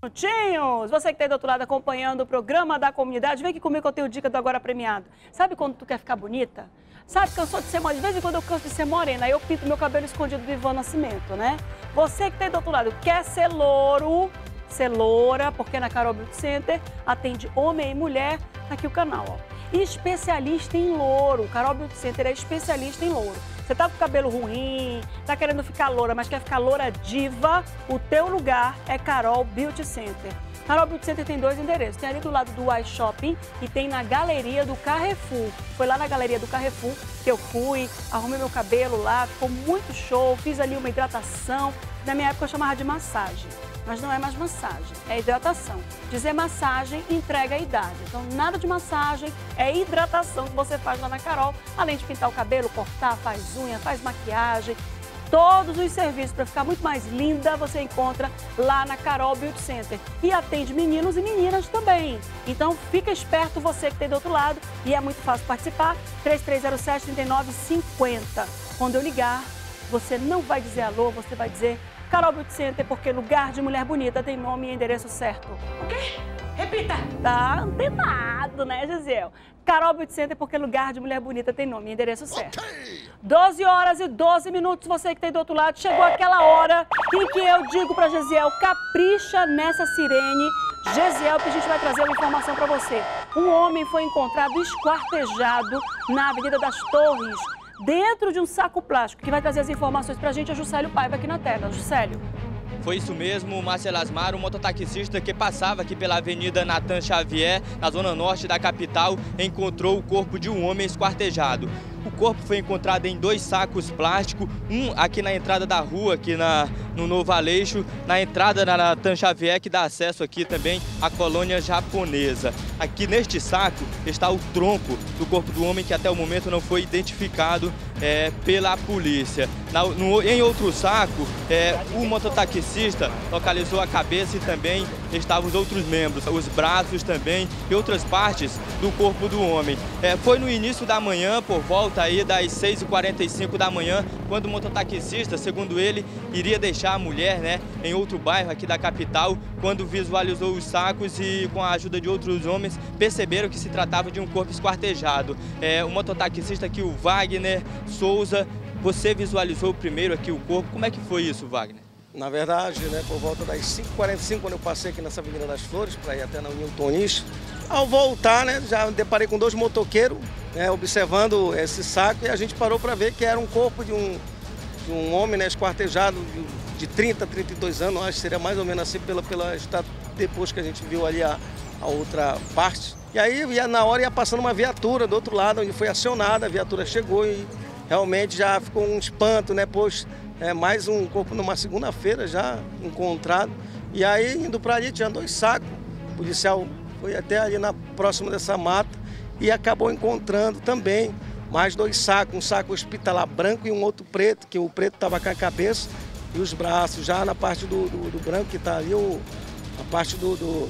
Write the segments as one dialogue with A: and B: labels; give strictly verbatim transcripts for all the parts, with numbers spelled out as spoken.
A: minutinhos. Você que está aí do outro lado acompanhando o programa da comunidade, vem aqui comigo que eu tenho dica do Agora Premiado. Sabe quando tu quer ficar bonita? Sabe, cansou de ser morena? De vez em quando eu canso de ser morena, aí eu pinto meu cabelo escondido do Ivan Nascimento, né? Você que está aí do outro lado quer ser louro, ser loura, porque na Carol Beauty Center atende homem e mulher, tá aqui o canal, ó. E especialista em louro. Carol Beauty Center é especialista em louro. Você tá com o cabelo ruim, tá querendo ficar loura, mas quer ficar loura diva, o teu lugar é Carol Beauty Center. Carol Beauty Center tem dois endereços, tem ali do lado do Y Shopping e tem na galeria do Carrefour. Foi lá na galeria do Carrefour que eu fui, arrumei meu cabelo lá, ficou muito show, fiz ali uma hidratação. Na minha época eu chamava de massagem, mas não é mais massagem, é hidratação. Dizer massagem entrega a idade, então nada de massagem, é hidratação que você faz lá na Carol, além de pintar o cabelo, cortar, faz unha, faz maquiagem. Todos os serviços para ficar muito mais linda você encontra lá na Carol Beauty Center. E atende meninos e meninas também. Então fica esperto você que tem do outro lado e é muito fácil participar. três três zero sete, três nove cinco zero. Quando eu ligar, você não vai dizer alô, você vai dizer Carol Beauty Center, porque lugar de mulher bonita tem nome e endereço certo.
B: O quê? Repita.
A: Tá antenado, né, Gisele? Carol Beauty Center, porque lugar de mulher bonita tem nome e endereço certo. Okay. doze horas e doze minutos, você que tem do outro lado, chegou aquela hora em que eu digo pra Gisele, capricha nessa sirene. Gisele, que a gente vai trazer uma informação pra você. Um homem foi encontrado esquartejado na Avenida das Torres, dentro de um saco plástico. Que vai trazer as informações pra gente é Juscelio Paiva aqui na tela. Juscelio.
C: Foi isso mesmo, Márcia Lasmar, um mototaxista que passava aqui pela Avenida Nathan Xavier, na zona norte da capital, encontrou o corpo de um homem esquartejado. O corpo foi encontrado em dois sacos plásticos, um aqui na entrada da rua, aqui na, no Novo Aleixo, na entrada da Nathan Xavier, que dá acesso aqui também à colônia japonesa. Aqui neste saco está o tronco do corpo do homem, que até o momento não foi identificado é, pela polícia. Na, no, em outro saco, é, o mototaxista localizou a cabeça e também estavam os outros membros, os braços também e outras partes do corpo do homem. É, foi no início da manhã, por volta aí das seis e quarenta e cinco da manhã, quando o mototaxista, segundo ele, iria deixar a mulher, né, em outro bairro aqui da capital, quando visualizou os sacos e, com a ajuda de outros homens, perceberam que se tratava de um corpo esquartejado. É, o mototaxista aqui, o Wagner Souza, você visualizou primeiro aqui o corpo. Como é que foi isso, Wagner?
D: Na verdade, né, por volta das cinco e quarenta e cinco, quando eu passei aqui nessa Avenida das Flores, para ir até na União Tonis, ao voltar, né, já me deparei com dois motoqueiros, né, observando esse saco, e a gente parou para ver que era um corpo de um, de um homem, né, esquartejado de, de trinta, trinta e dois anos, acho que seria mais ou menos assim, pela, pela estátua, depois que a gente viu ali a, a outra parte. E aí, ia, na hora, ia passando uma viatura do outro lado, onde foi acionada, a viatura chegou e realmente já ficou um espanto, né, pois é mais um corpo numa segunda-feira já encontrado. E aí, indo para ali, tinha dois sacos, o policial foi até ali na próxima dessa mata e acabou encontrando também mais dois sacos, um saco hospitalar branco e um outro preto, que o preto estava com a cabeça e os braços, já na parte do, do, do branco que está ali, o, a parte do, do,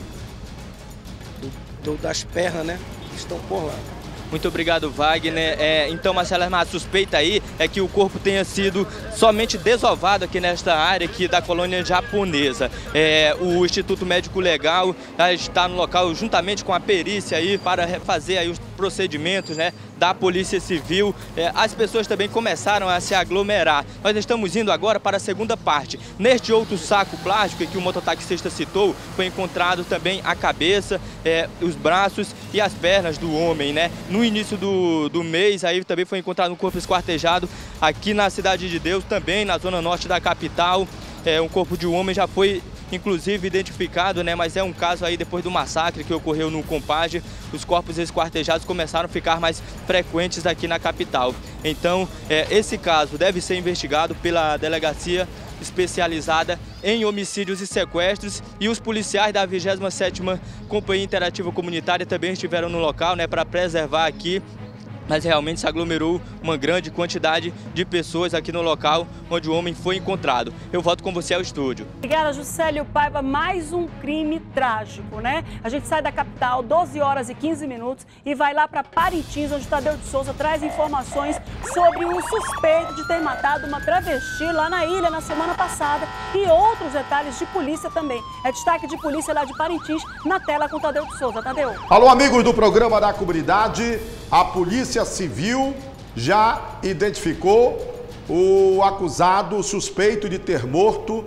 D: do, do, das pernas, né, que estão por lá.
C: Muito obrigado, Wagner. É, então, Marcela, a suspeita aí é que o corpo tenha sido somente desovado aqui nesta área aqui da colônia japonesa. É, o Instituto Médico Legal está no local juntamente com a perícia aí para fazer aí os procedimentos, né, da Polícia Civil. É, as pessoas também começaram a se aglomerar. Nós estamos indo agora para a segunda parte. Neste outro saco plástico que o mototaxista citou, foi encontrado também a cabeça, é, os braços e as pernas do homem, né? No início do, do mês, aí também foi encontrado um corpo esquartejado aqui na Cidade de Deus, também na zona norte da capital. É, um corpo de um homem já foi inclusive identificado, né? Mas é um caso aí depois do massacre que ocorreu no Compage, os corpos esquartejados começaram a ficar mais frequentes aqui na capital. Então, é, esse caso deve ser investigado pela delegacia especializada em homicídios e sequestros, e os policiais da vigésima sétima Companhia Interativa Comunitária também estiveram no local, né, para preservar aqui mas realmente se aglomerou uma grande quantidade de pessoas aqui no local onde o homem foi encontrado. Eu volto com você ao estúdio.
A: Obrigada, Juscelio Paiva. Mais um crime trágico, né? A gente sai da capital, doze horas e quinze minutos, e vai lá para Parintins, onde Tadeu de Souza traz informações sobre um suspeito de ter matado uma travesti lá na ilha na semana passada e outros detalhes de polícia também. É destaque de polícia lá de Parintins, na tela com Tadeu de Souza. Tadeu.
E: Alô, amigos do programa da comunidade. A Polícia Civil já identificou o acusado, o suspeito de ter morto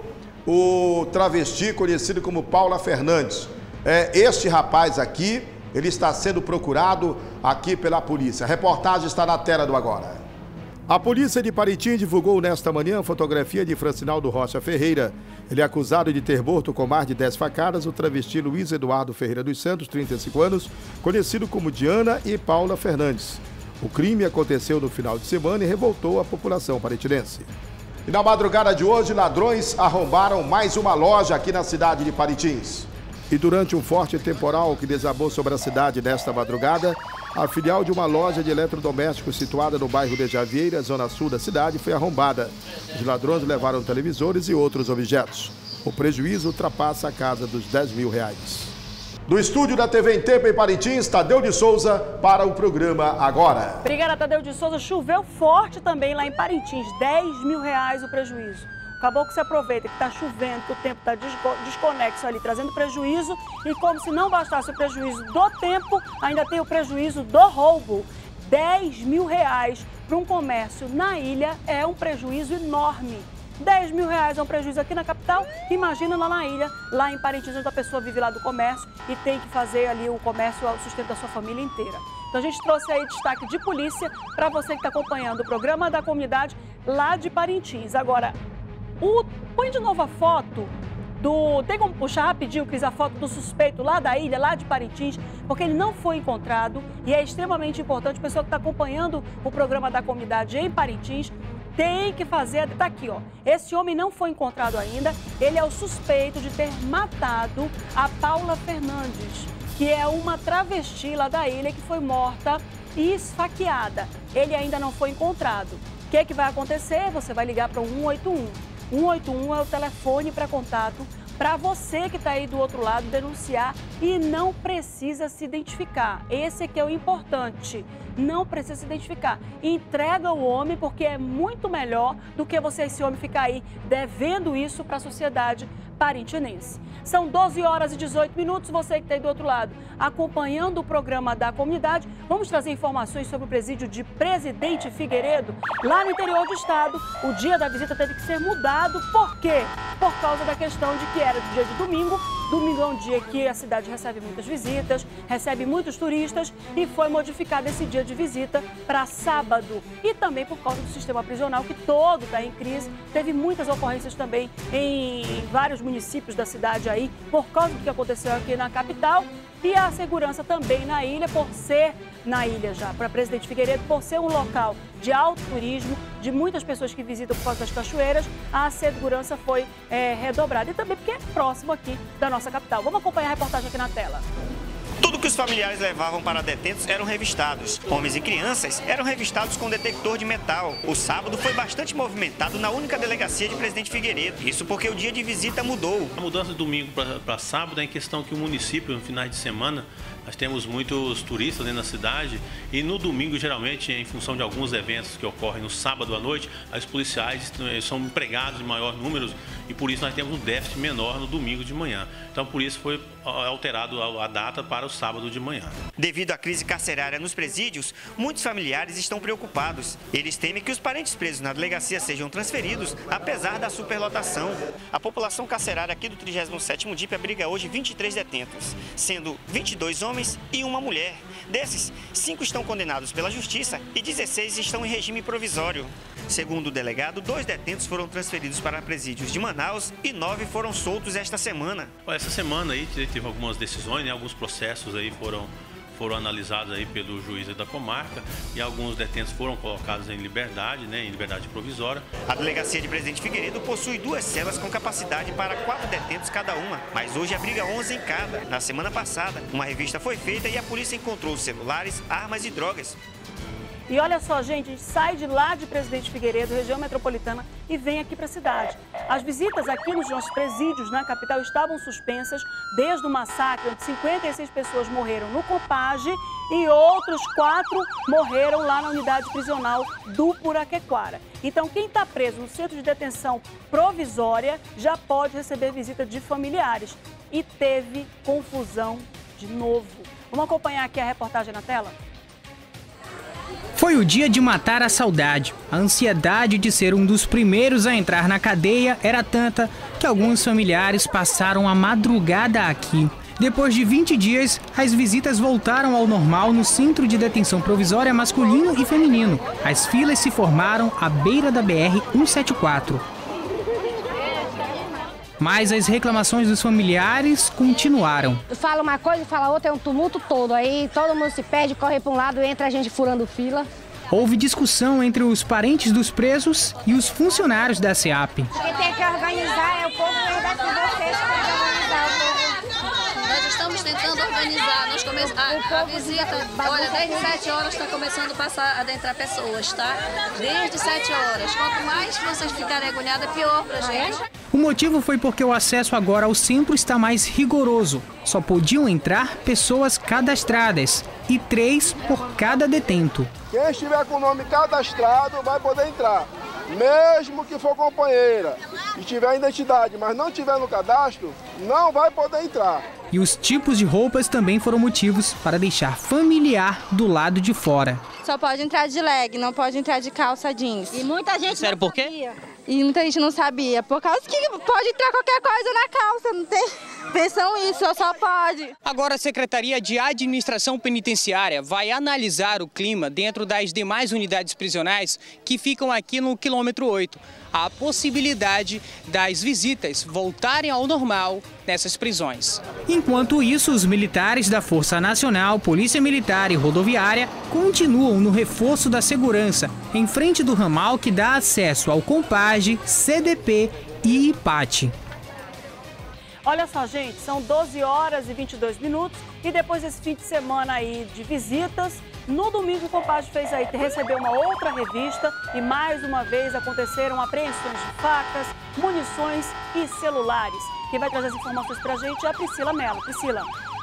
E: o travesti conhecido como Paula Fernandes. É, este rapaz aqui, ele está sendo procurado aqui pela polícia. A reportagem está na tela do agora. A polícia de Parintins divulgou nesta manhã a fotografia de Francinaldo Rocha Ferreira. Ele é acusado de ter morto com mais de dez facadas o travesti Luiz Eduardo Ferreira dos Santos, trinta e cinco anos, conhecido como Diana e Paula Fernandes. O crime aconteceu no final de semana e revoltou a população parintinense. E na madrugada de hoje, ladrões arrombaram mais uma loja aqui na cidade de Parintins. E durante um forte temporal que desabou sobre a cidade nesta madrugada, a filial de uma loja de eletrodomésticos situada no bairro de Javieira, zona sul da cidade, foi arrombada. Os ladrões levaram televisores e outros objetos. O prejuízo ultrapassa a casa dos dez mil reais. Do estúdio da T V em Tempo em Parintins, Tadeu de Souza para o programa Agora.
A: Obrigada, Tadeu de Souza. Choveu forte também lá em Parintins, dez mil reais o prejuízo. Acabou que se aproveita que está chovendo, que o tempo está desconexo ali, trazendo prejuízo. E como se não bastasse o prejuízo do tempo, ainda tem o prejuízo do roubo. dez mil reais para um comércio na ilha é um prejuízo enorme. dez mil reais é um prejuízo aqui na capital, imagina lá na ilha, lá em Parintins, onde a pessoa vive lá do comércio e tem que fazer ali o comércio, o sustento da sua família inteira. Então a gente trouxe aí destaque de polícia para você que está acompanhando o programa da comunidade lá de Parintins. Agora, o... põe de novo a foto do... Tem como puxar rapidinho, Cris, a foto do suspeito lá da ilha, lá de Parintins, porque ele não foi encontrado e é extremamente importante, o pessoal que está acompanhando o programa da comunidade em Parintins, tem que fazer, tá aqui, ó. Esse homem não foi encontrado ainda, ele é o suspeito de ter matado a Paula Fernandes, que é uma travesti lá da ilha que foi morta e esfaqueada. Ele ainda não foi encontrado. O que é que vai acontecer? Você vai ligar para o um oito um. um oito um é o telefone para contato para você que está aí do outro lado denunciar e não precisa se identificar. Esse aqui é o importante. Não precisa se identificar. Entrega o homem, porque é muito melhor do que você, esse homem, ficar aí devendo isso para a sociedade parintinense. São doze horas e dezoito minutos, você que está aí do outro lado, acompanhando o programa da comunidade, vamos trazer informações sobre o presídio de Presidente Figueiredo. Lá no interior do estado, o dia da visita teve que ser mudado. Por quê? Por causa da questão de que era dia de domingo. Domingo é um dia que a cidade recebe muitas visitas, recebe muitos turistas e foi modificado esse dia de visita para sábado. E também por causa do sistema prisional, que todo está em crise. Teve muitas ocorrências também em vários municípios da cidade aí, por causa do que aconteceu aqui na capital. E a segurança também na ilha, por ser na ilha já, para Presidente Figueiredo, por ser um local de alto turismo, de muitas pessoas que visitam por causa das cachoeiras, a segurança foi é, redobrada. E também porque é próximo aqui da nossa capital. Vamos acompanhar a reportagem aqui na tela.
F: Tudo que os familiares levavam para detentos eram revistados. Homens e crianças eram revistados com detector de metal. O sábado foi bastante movimentado na única delegacia de Presidente Figueiredo. Isso porque o dia de visita mudou.
G: A mudança de domingo para sábado é em questão que o município, no finais de semana, nós temos muitos turistas dentro da cidade e no domingo, geralmente, em função de alguns eventos que ocorrem no sábado à noite, os policiais são empregados em maior número e por isso nós temos um déficit menor no domingo de manhã. Então, por isso foi alterado a data para o sábado de manhã.
F: Devido à crise carcerária nos presídios, muitos familiares estão preocupados. Eles temem que os parentes presos na delegacia sejam transferidos, apesar da superlotação. A população carcerária aqui do trigésimo sétimo D I P abriga hoje vinte e três detentos, sendo vinte e dois homens e uma mulher. Desses, cinco estão condenados pela justiça e dezesseis estão em regime provisório. Segundo o delegado, dois detentos foram transferidos para presídios de Manaus e nove foram soltos esta semana.
G: Essa semana aí teve algumas decisões, né? Alguns processos aí foram, foram analisados aí pelo juiz da comarca e alguns detentos foram colocados em liberdade, né? Em liberdade provisória.
F: A delegacia de Presidente Figueiredo possui duas celas com capacidade para quatro detentos cada uma, mas hoje abriga onze em cada. Na semana passada, uma revista foi feita e a polícia encontrou celulares, armas e drogas.
A: E olha só, gente, a gente sai de lá de Presidente Figueiredo, região metropolitana, e vem aqui para a cidade. As visitas aqui nos nossos presídios na capital estavam suspensas desde o massacre, onde cinquenta e seis pessoas morreram no Compage e outros quatro morreram lá na unidade prisional do Puraquequara. Então, quem está preso no centro de detenção provisória já pode receber visita de familiares. E teve confusão de novo. Vamos acompanhar aqui a reportagem na tela?
H: Foi o dia de matar a saudade. A ansiedade de ser um dos primeiros a entrar na cadeia era tanta que alguns familiares passaram a madrugada aqui. Depois de vinte dias, as visitas voltaram ao normal no Centro de Detenção Provisória masculino e feminino. As filas se formaram à beira da B R cento e setenta e quatro. Mas as reclamações dos familiares continuaram.
I: Fala uma coisa, fala outra, é um tumulto todo. Aí todo mundo se perde, corre para um lado, entra a gente furando fila.
H: Houve discussão entre os parentes dos presos e os funcionários da SEAP.
I: Quem tem que organizar é o povo verdade com vocês, que tem que organizar o povo.
J: Nós estamos tentando organizar, nós come... a, a visita, olha, desde sete horas está começando a passar, a adentrar pessoas, tá? Desde sete horas. Quanto mais vocês ficarem agoniadas, pior pra gente.
H: O motivo foi porque o acesso agora ao centro está mais rigoroso. Só podiam entrar pessoas cadastradas e três por cada detento.
K: Quem estiver com o nome cadastrado vai poder entrar. Mesmo que for companheira e tiver identidade, mas não tiver no cadastro, não vai poder entrar.
H: E os tipos de roupas também foram motivos para deixar familiar do lado de fora.
L: Só pode entrar de leg, não pode entrar de calça jeans.
I: E muita gente
H: Sério,
I: não
H: por quê?
I: sabia.
L: E muita gente não sabia, por causa que pode entrar qualquer coisa na calça, não tem... Pensam isso, só pode.
H: Agora a Secretaria de Administração Penitenciária vai analisar o clima dentro das demais unidades prisionais que ficam aqui no quilômetro oito. A possibilidade das visitas voltarem ao normal nessas prisões. Enquanto isso, os militares da Força Nacional, Polícia Militar e Rodoviária continuam no reforço da segurança em frente do ramal que dá acesso ao Compage, C D P e I P A T.
A: Olha só, gente, são doze horas e vinte e dois minutos e depois desse fim de semana aí de visitas, no domingo o Compage fez aí, recebeu uma outra revista e mais uma vez aconteceram apreensões de facas, munições e celulares. Quem vai trazer as informações pra gente é a Priscila Mello. Priscila.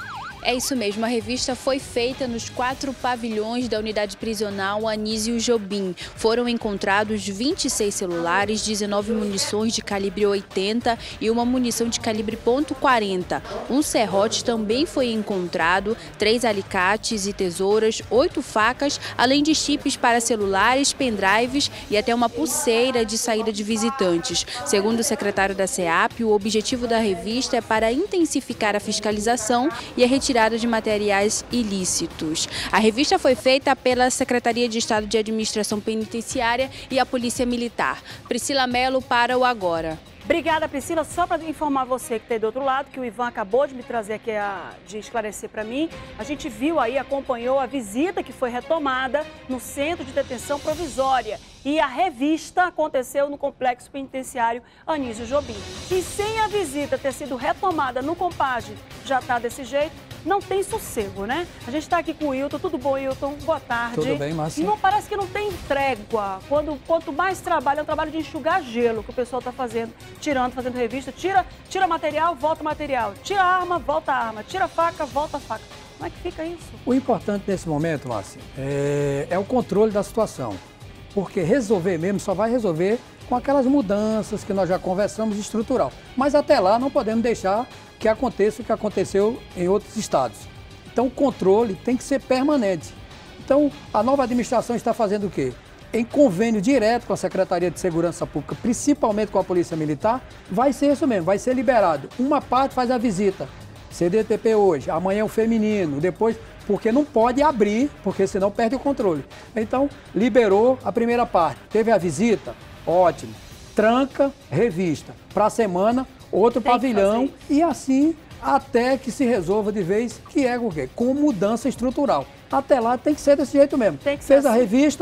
M: É isso mesmo, a revista foi feita nos quatro pavilhões da unidade prisional Anísio Jobim. Foram encontrados vinte e seis celulares, dezenove munições de calibre oitenta e uma munição de calibre ponto quarenta. Um serrote também foi encontrado, três alicates e tesouras, oito facas, além de chips para celulares, pendrives e até uma pulseira de saída de visitantes. Segundo o secretário da SEAP, o objetivo da revista é para intensificar a fiscalização e a retirada de materiais ilícitos. A revista foi feita pela Secretaria de Estado de Administração Penitenciária e a Polícia Militar. Priscila Mello para o Agora.
A: Obrigada, Priscila. Só para informar você que está aí do outro lado, que o Ivan acabou de me trazer aqui, a, de esclarecer para mim, a gente viu aí, acompanhou a visita que foi retomada no Centro de Detenção Provisória. E a revista aconteceu no Complexo Penitenciário Anísio Jobim. E sem a visita ter sido retomada no Compage, já está desse jeito, não tem sossego, né? A gente está aqui com o Wilton. Tudo bom, Wilton? Boa tarde.
N: Tudo bem, Márcia?
A: E não parece que não tem trégua. Quando, quanto mais trabalho, é um trabalho de enxugar gelo que o pessoal está fazendo, tirando, fazendo revista. Tira, tira material, volta material. Tira arma, volta arma. Tira faca, volta faca. Como é que fica isso?
N: O importante nesse momento, Márcia, é, é o controle da situação. Porque resolver mesmo só vai resolver com aquelas mudanças que nós já conversamos estrutural. Mas até lá não podemos deixar que aconteça o que aconteceu em outros estados. Então o controle tem que ser permanente. Então a nova administração está fazendo o quê? Em convênio direto com a Secretaria de Segurança Pública, principalmente com a Polícia Militar, vai ser isso mesmo, vai ser liberado. Uma parte faz a visita, C D T P hoje, amanhã o feminino, depois, porque não pode abrir, porque senão perde o controle. Então, liberou a primeira parte, teve a visita, ótimo, tranca, revista, para a semana, outro Tem pavilhão e assim até que se resolva de vez, que é o quê? Com mudança estrutural. Até lá tem que ser desse jeito mesmo. Fez a revista,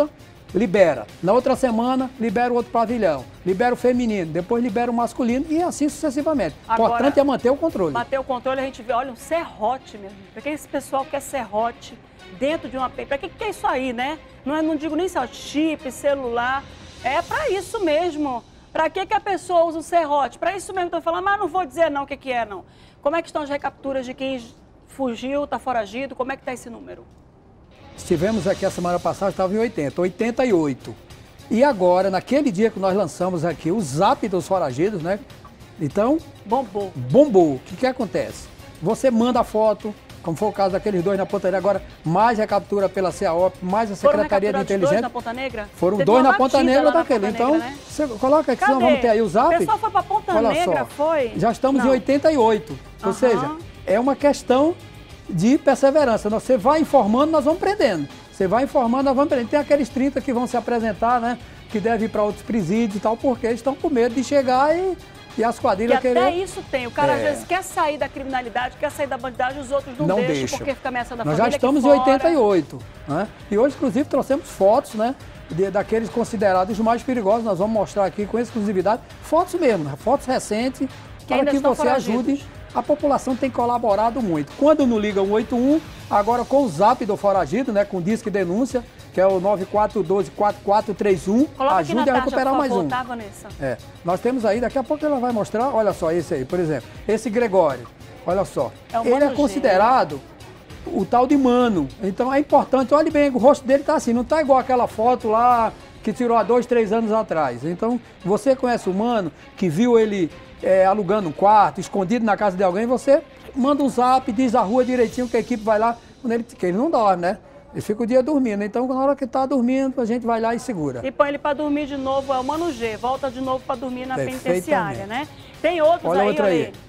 N: libera. Na outra semana, libera o outro pavilhão. Libera o feminino, depois libera o masculino e assim sucessivamente. O importante é manter o controle.
A: Manter o controle, a gente vê, olha, um serrote mesmo. Para que esse pessoal quer serrote dentro de uma... Para que que é isso aí, né? Não, é, não digo nem só chip, celular. É para isso mesmo. Para que que a pessoa usa o serrote? Para isso mesmo. Estou falando, mas não vou dizer não o que que é, não. Como é que estão as recapturas de quem fugiu, está foragido? Como é que está esse número?
N: Estivemos aqui a semana passada, estava em oitenta, oitenta e oito. E agora, naquele dia que nós lançamos aqui o zap dos foragidos, né? Então...
A: Bombou.
N: Bombou. O que que acontece? Você manda a foto, como foi o caso daqueles dois na Ponta Negra, agora mais recaptura pela C A O P, mais a Secretaria de Inteligência.
A: Foram dois na Ponta Negra?
N: Foram
A: Teve
N: dois
A: uma
N: na Ponta Negra daquele.
A: Ponta
N: Então,
A: Negra, né?
N: você coloca aqui,
A: Cadê?
N: senão vamos ter aí o zap.
A: O pessoal foi pra Ponta
N: Olha
A: Negra,
N: só,
A: foi?
N: Já estamos
A: Não.
N: em oitenta e oito. Ou
A: Aham.
N: seja, é uma questão de perseverança. Você vai informando, nós vamos prendendo. Você vai informando, nós vamos prendendo. Tem aqueles trinta que vão se apresentar, né? Que devem ir para outros presídios e tal, porque eles estão com medo de chegar e, e as quadrilhas
A: E
N: querer...
A: até isso tem. O cara
N: É.
A: às vezes quer sair da criminalidade, quer sair da bandidagem, os outros não,
N: Não
A: deixam,
N: deixam.
A: porque fica ameaçando a
N: Nós
A: família
N: já estamos
A: aqui
N: em
A: fora.
N: oitenta e oito, né? E hoje, inclusive, trouxemos fotos, né? De, daqueles considerados os mais perigosos. Nós vamos mostrar aqui com exclusividade fotos mesmo, né? Fotos recentes, para
A: ainda
N: que
A: estão
N: você
A: foragidos.
N: ajude. A população tem colaborado muito. Quando não liga o um oito um, agora com o zap do foragido, né? Com disque denúncia, que é o nove quatro um dois, quatro quatro três um,
A: Coloca aqui na
N: ajude a
A: taxa,
N: recuperar
A: por
N: mais
A: favor,
N: um.
A: tá, Vanessa?
N: É, nós temos aí, daqui a pouco ela vai mostrar, olha só, esse aí, por exemplo, esse Gregório, olha só,
A: É o
N: ele é
A: Mano G.
N: considerado o tal de mano, então é importante, olhe bem, o rosto dele tá assim, não tá igual aquela foto lá que tirou há dois, três anos atrás. Então, você conhece o mano, que viu ele é, alugando um quarto, escondido na casa de alguém, você manda um zap, diz a rua direitinho que a equipe vai lá, quando ele, que ele não dorme, né? Ele fica o dia dormindo, então na hora que tá dormindo, a gente vai lá e segura.
A: E põe ele para dormir de novo, é o Mano G, volta de novo para dormir na penitenciária, né? Tem outros
N: olha
A: aí,
N: outra
A: olha
N: aí.
A: aí.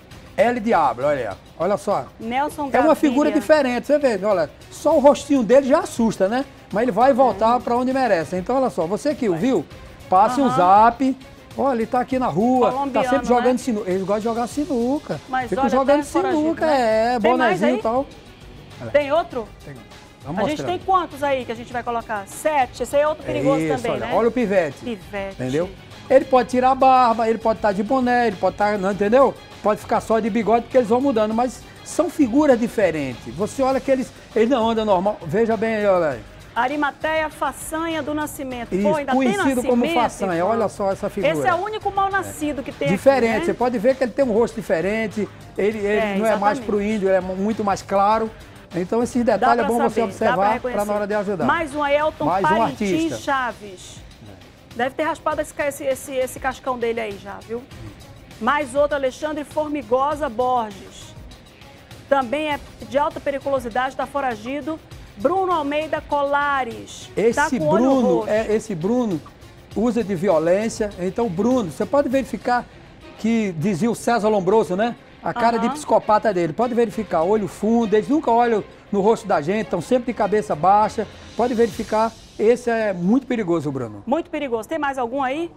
N: L Diablo, olha aí, olha só.
A: Nelson
N: É
A: Gaviria.
N: uma figura diferente, você vê, olha, só o rostinho dele já assusta, né? Mas ele vai voltar para onde merece. Então, olha só, você que o viu, passe um
A: Aham.
N: zap. Olha, ele tá aqui na rua, tá
A: Colombiano,
N: sempre jogando
A: né?
N: sinuca. Eles gostam de jogar sinuca.
A: Mas
N: Ficam
A: olha,
N: jogando
A: até foragido,
N: sinuca,
A: né?
N: é,
A: Tem mais
N: bonezinho
A: aí?
N: e tal.
A: Tem outro?
N: Vamos
A: a gente
N: mostrar.
A: tem quantos aí que a gente vai colocar? Sete. Esse aí é outro perigoso
N: Isso,
A: também,
N: olha,
A: né?
N: olha o pivete.
A: Pivete.
N: Entendeu? Ele pode tirar a barba, ele pode estar de boné, ele pode estar, não, entendeu? Pode ficar só de bigode, porque eles vão mudando, mas são figuras diferentes. Você olha que eles, eles não andam normal. Veja bem aí, olha aí.
A: Arimateia Façanha do Nascimento.
N: Isso,
A: Pô, ainda
N: conhecido
A: tem nascimento,
N: como Façanha,
A: irmão?
N: olha só essa figura.
A: Esse é o único mal nascido que tem
N: Diferente,
A: aqui, né?
N: você pode ver que ele tem um rosto diferente, ele, ele
A: É,
N: não é mais
A: exatamente.
N: pro índio, ele é muito mais claro. Então esses detalhes é bom você observar para na hora de ajudar.
A: Mais um aí, Elton
N: Mais um
A: Parintins
N: artista.
A: Chaves. Deve ter raspado esse, esse, esse, esse cascão dele aí já, viu? Mais outro, Alexandre Formigosa Borges. Também é de alta periculosidade, está foragido. Bruno Almeida Colares. Tá
N: Esse
A: com o olho
N: Bruno,
A: roxo.
N: é, esse Bruno usa de violência. Então, Bruno, você pode verificar que dizia o César Lombroso, né? A cara de
A: Aham.
N: psicopata dele. Pode verificar, olho fundo, eles nunca olham no rosto da gente, estão sempre de cabeça baixa. Pode verificar, esse é muito perigoso, Bruno.
A: Muito perigoso. Tem mais algum aí?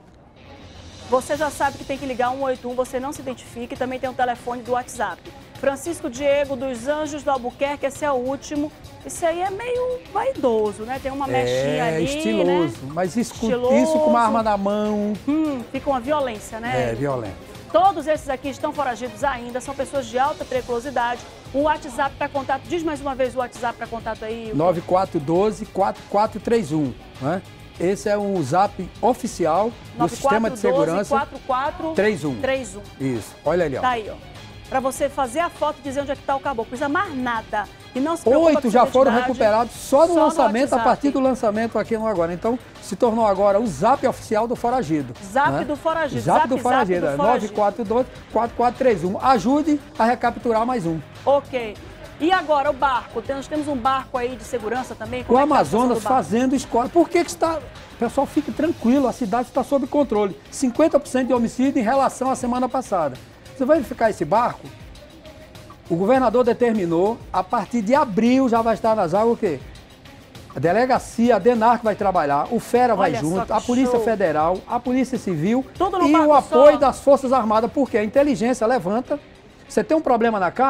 A: Você já sabe que tem que ligar um oito um, você não se identifica, e também tem o telefone do WhatsApp. Francisco Diego dos Anjos do Albuquerque, esse é o último. Esse aí é meio vaidoso, né? Tem uma mechinha
N: é,
A: ali,
N: estiloso,
A: né?
N: mas isso, com-
A: Estiloso.
N: isso com uma arma na mão.
A: Hum, fica uma violência, né?
N: É, violento.
A: Todos esses aqui estão foragidos ainda, são pessoas de alta periculosidade. O WhatsApp para contato, diz mais uma vez o WhatsApp para contato aí.
N: nove quatro um dois, quatro quatro três um, né? Esse é um zap oficial do Sistema de Segurança
A: quatro quatro
N: três um.
A: três um.
N: Isso, olha ali, ó.
A: Tá aí, ó. Pra você fazer a foto e dizer onde é que tá o caboclo. Não precisa mais nada. E não se preocupa
N: Oito
A: com
N: já
A: sua
N: foram
A: identidade.
N: recuperados só no
A: Só no
N: lançamento, a
A: WhatsApp.
N: partir do lançamento aqui no Agora. Então, se tornou agora o zap oficial do foragido.
A: Zap
N: né?
A: do foragido.
N: Zap,
A: Zap,
N: do
A: zap
N: foragido,
A: do
N: é
A: foragido.
N: nove quatro dois, quatro quatro três um. Ajude a recapturar mais um.
A: Ok. E agora, o barco? Nós temos um barco aí de segurança também?
N: O
A: Como é que tá a
N: Amazonas
A: situação do barco?
N: fazendo escola. Por que que está... Pessoal, fique tranquilo, a cidade está sob controle. cinquenta por cento de homicídio em relação à semana passada. Você vai verificar esse barco? O governador determinou, a partir de abril já vai estar nas águas o quê? A delegacia, a DENARC vai trabalhar, o FERA vai
A: Olha só
N: junto,
A: que
N: a Polícia
A: show.
N: Federal, a Polícia Civil
A: Tudo no
N: e
A: barco
N: o apoio
A: só.
N: das Forças Armadas, porque a inteligência levanta. Você tem um problema na calha,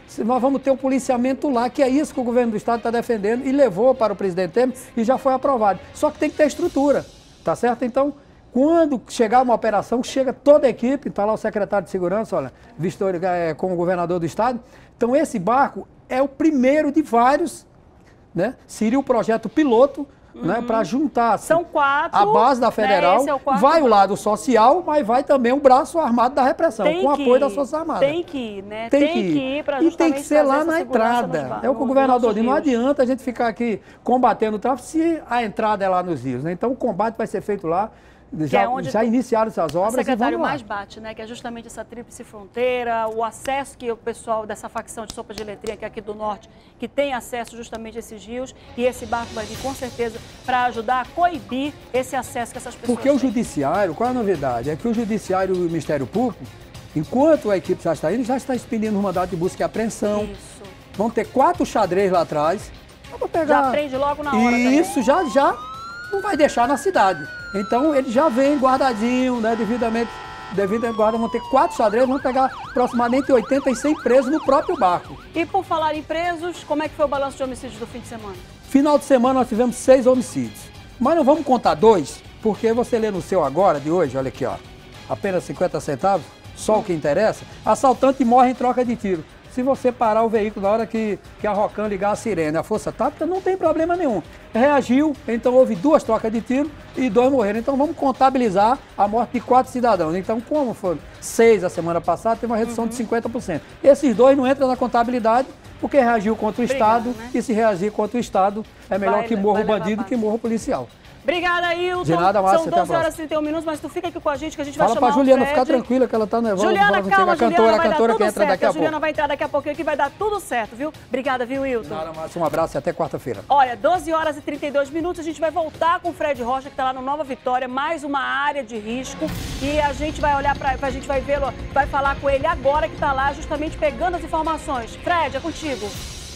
N: nós vamos ter um policiamento lá, que é isso que o governo do estado está defendendo e levou para o presidente Temer e já foi aprovado. Só que tem que ter estrutura, tá certo? Então, quando chegar uma operação, chega toda a equipe, está lá o secretário de segurança, olha, Vistório, é, com o governador do estado. Então, esse barco é o primeiro de vários, né? Seria o projeto piloto, uhum. né? Para juntar
A: São quatro,
N: a base da federal, né? é o vai o lado social, mas vai também o braço armado da repressão, tem com o apoio ir, das Forças Armadas.
A: Tem que ir, né?
N: Tem,
A: tem
N: que ir, que ir
A: pra
N: e tem que ser lá na entrada. É o que o governador diz, não adianta a gente ficar aqui combatendo o tráfico se a entrada é lá nos rios, né? Então o combate vai ser feito lá. Já, é onde já iniciaram essas obras. O
A: secretário mais bate, né? Que é justamente essa tríplice fronteira, o acesso que o pessoal dessa facção de sopa de letrinha, que é aqui do norte, que tem acesso justamente a esses rios, e esse barco vai vir com certeza para ajudar a coibir esse acesso que essas pessoas
N: Porque têm. O judiciário, qual é a novidade? É que o judiciário e o Ministério Público, enquanto a equipe já está indo, já está expedindo um mandado de busca e apreensão. Isso. Vão ter quatro xadrez lá atrás. Vou pegar...
A: Já aprende logo na hora.
N: Isso, já, já não vai deixar na cidade. Então, ele já vem guardadinho, né, devidamente, devido guarda, vão ter quatro xadrez, vão pegar aproximadamente oitenta e cem presos no próprio barco.
A: E por falar em presos, como é que foi o balanço de homicídios do fim de semana?
N: Final de semana nós tivemos seis homicídios, mas não vamos contar dois, porque você lê no seu agora de hoje, olha aqui, ó, apenas cinquenta centavos, só o que interessa, assaltante morre em troca de tiro. Se você parar o veículo na hora que, que a Rocan ligar a sirene, a Força Tática, não tem problema nenhum. Reagiu, então houve duas trocas de tiro e dois morreram. Então vamos contabilizar a morte de quatro cidadãos. Então, como foram seis a semana passada, tem uma redução uhum. de cinquenta por cento. Esses dois não entram na contabilidade porque reagiu contra o Estado, né? E se reagir contra o Estado, é melhor vai, que morra o bandido que morra o policial.
A: Obrigada, Hilton.
N: De nada, Márcia,
A: são doze horas e trinta e um minutos, mas tu fica aqui com a gente que a gente
N: Fala
A: vai chamar
N: pra Juliana
A: o Fred.
N: ficar tranquila que ela tá nervosa.
A: Juliana, calma,
N: a cantora,
A: Juliana, vai
N: a cantora
A: dar
N: que
A: tudo
N: entra
A: certo.
N: daqui a,
A: a Juliana
N: pouco.
A: vai entrar daqui a pouquinho que vai dar tudo certo, viu? Obrigada, viu, Hilton?
N: Nada, Márcia, um abraço e até quarta-feira.
A: Olha, doze horas e trinta e dois minutos, a gente vai voltar com o Fred Rocha, que tá lá no Nova Vitória, mais uma área de risco, e a gente vai olhar pra, a gente vai vê-lo, vai falar com ele agora que tá lá, justamente pegando as informações. Fred, é contigo.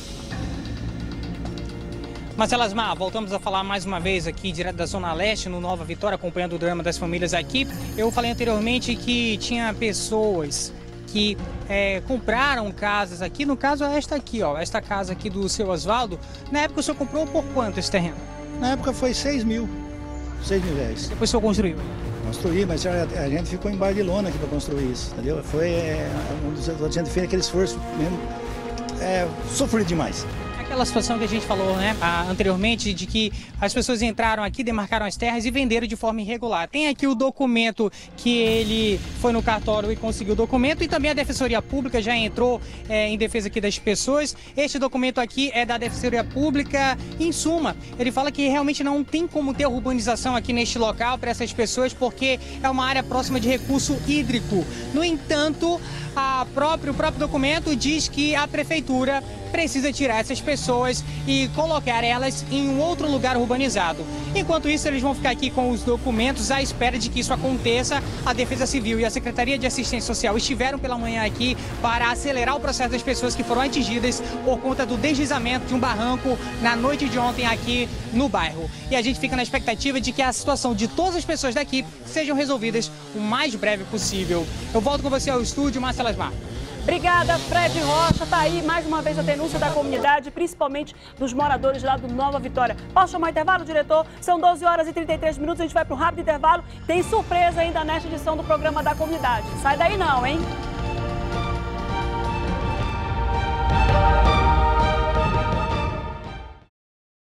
H: Marcela Asmar, voltamos a falar mais uma vez aqui, direto da Zona Leste, no Nova Vitória, acompanhando o drama das famílias aqui. Eu falei anteriormente que tinha pessoas que é, compraram casas aqui, no caso é esta aqui, ó, esta casa aqui do seu Oswaldo. Na época o senhor comprou por quanto esse terreno?
O: Na época foi seis mil, seis mil reais.
H: Depois o senhor construiu?
O: Construí, mas a, a gente ficou em bar de lona aqui para construir isso, entendeu? Foi, é, um dos, a gente fez aquele esforço mesmo, é, sofrido demais.
H: Aquela situação que a gente falou, né, anteriormente, de que as pessoas entraram aqui, demarcaram as terras e venderam de forma irregular. Tem aqui o documento que ele foi no cartório e conseguiu o documento, e também a Defensoria Pública já entrou é, em defesa aqui das pessoas. Este documento aqui é da Defensoria Pública. Em suma, ele fala que realmente não tem como ter urbanização aqui neste local para essas pessoas, porque é uma área próxima de recurso hídrico. No entanto, a próprio, o próprio documento diz que a Prefeitura precisa tirar essas pessoas e colocar elas em um outro lugar urbanizado. Enquanto isso, eles vão ficar aqui com os documentos à espera de que isso aconteça. A Defesa Civil e a Secretaria de Assistência Social estiveram pela manhã aqui para acelerar o processo das pessoas que foram atingidas por conta do deslizamento de um barranco na noite de ontem aqui no bairro. E a gente fica na expectativa de que a situação de todas as pessoas daqui sejam resolvidas o mais breve possível. Eu volto com você ao estúdio, Marcela Asmar.
A: Obrigada, Fred Rocha. Tá aí mais uma vez a denúncia da comunidade, principalmente dos moradores lá do Nova Vitória. Posso chamar intervalo, diretor? São doze horas e trinta e três minutos, a gente vai para um rápido intervalo. Tem surpresa ainda nesta edição do programa da comunidade. Sai daí não, hein?